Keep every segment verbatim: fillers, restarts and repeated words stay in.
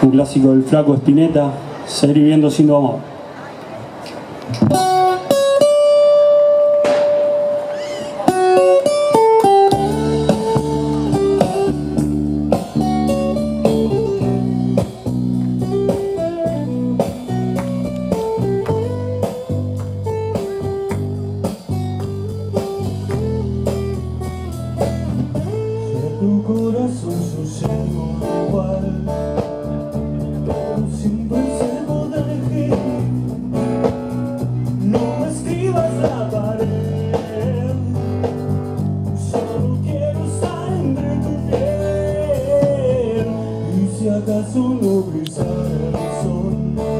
un clásico del Flaco Spinetta, Seguir viviendo sin tu amor. Tu corazón sucedió igual, todo siempre se modelo. No me escribas la pared, solo quiero estar entre tu piel. Y si acaso no brillara el sol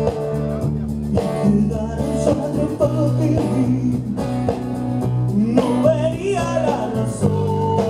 y quedara yo atrapado en mí, no vería la razón.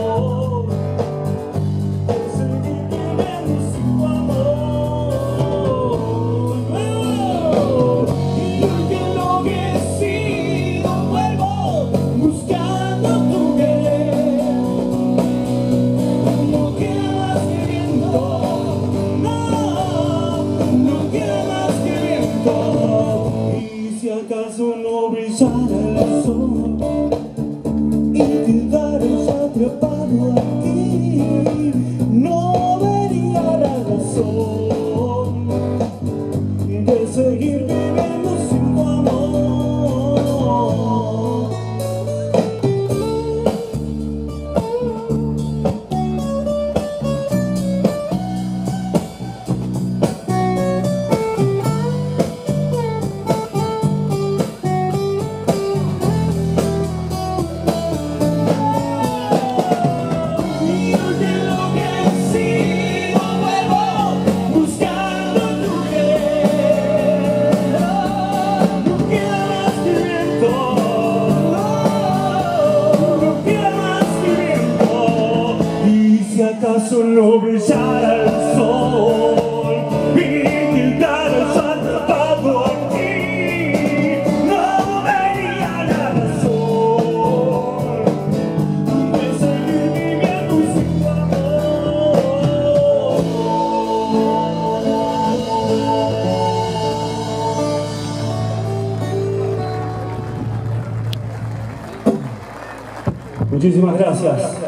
¿Acaso no brillara el sol y quedara yo atrapado aquí? No vería la razón de seguir viviendo sin tu amor. ¿Acaso no brillara el sol y quedara yo atrapado aquí? No vería la razón de seguir viviendo sin tu amor. Muchísimas gracias.